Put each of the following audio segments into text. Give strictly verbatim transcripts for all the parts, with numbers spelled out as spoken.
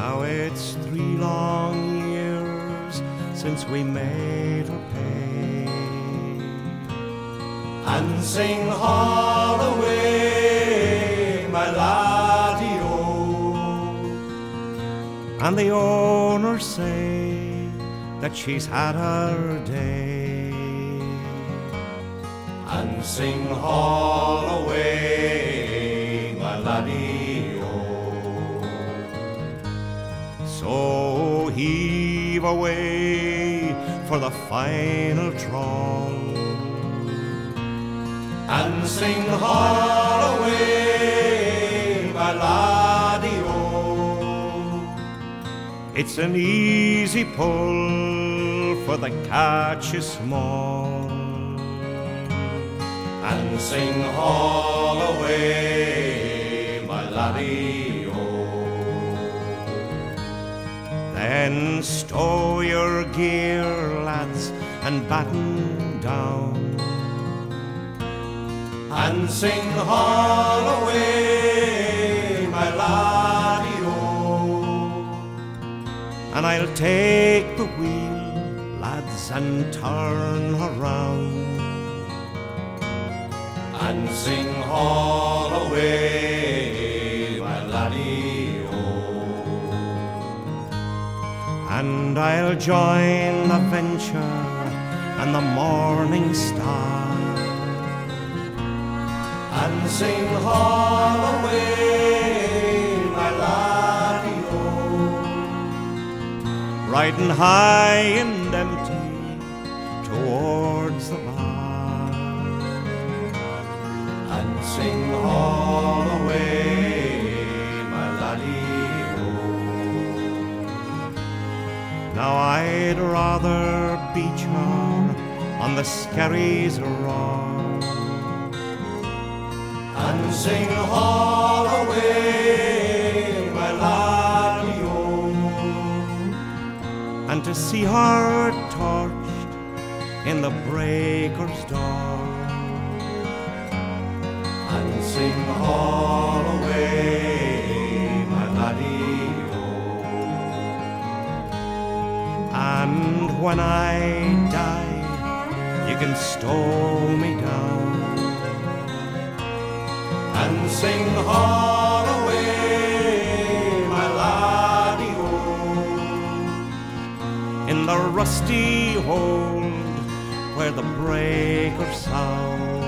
Now it's three long years since we made her pay, and sing all away, my laddie-o. And the owners say that she's had her day, and sing all away, my laddie-o. So heave away for the final trawl, and sing all away, my laddie-o. It's an easy pull, for the catch is small, and sing all away, my laddie-o. Then stow your gear, lads, and batten down, and sing all away, my laddie-o. And I'll take the wheel, lads, and turn her round, and sing all away, my laddie-o. And I'll join the venture and the morning star, and sing all away, my laddie-o. Riding high and empty towards the bar, and sing all away, my laddie-o. Now I'd rather beach her on the Skerries Rock, and sing all away, my laddie-o. And to see her torched in the breaker's door, and sing all away, my laddie-o. And when I die, you can stow me down, and sing all away, my laddie-o. In the rusty hold where the breakers sound,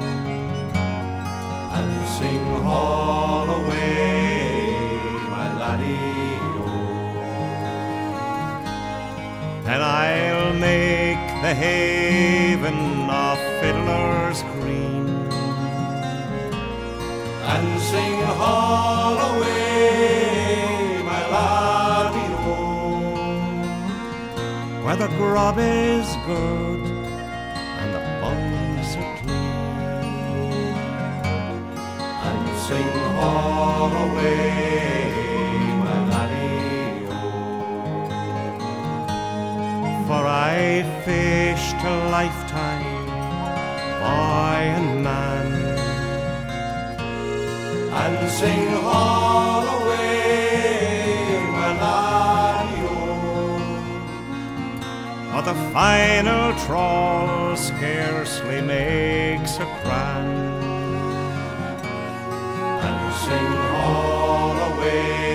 and sing all away, my laddie-o. Then I'll make the haven of Fiddler's Green, and sing all away, my laddie-o. Where the grub is good and the bunks are clean, and sing all away, my laddie-o. For I fished a lifetime, boy and man, and sing all away, my laddie-o. But the final trawl scarcely makes a cran, and sing all away,